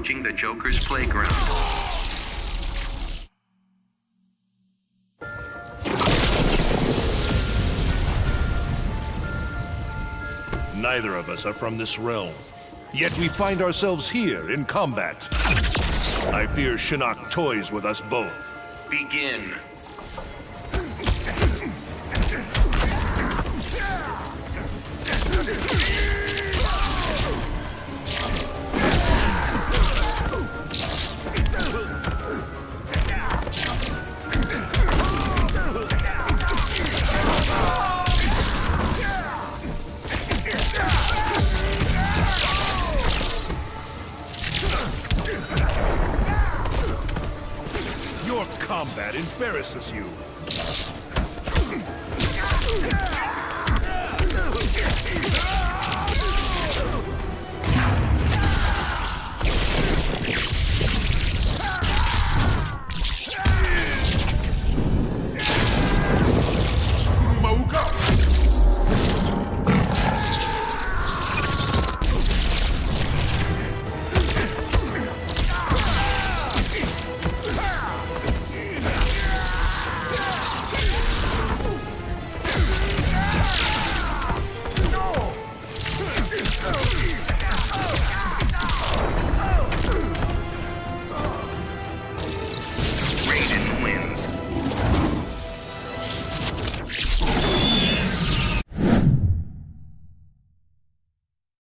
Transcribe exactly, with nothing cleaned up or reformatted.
approaching the Joker's playground. Neither of us are from this realm, yet we find ourselves here in combat. I fear Shinnok toys with us both. Begin. Your combat embarrasses you.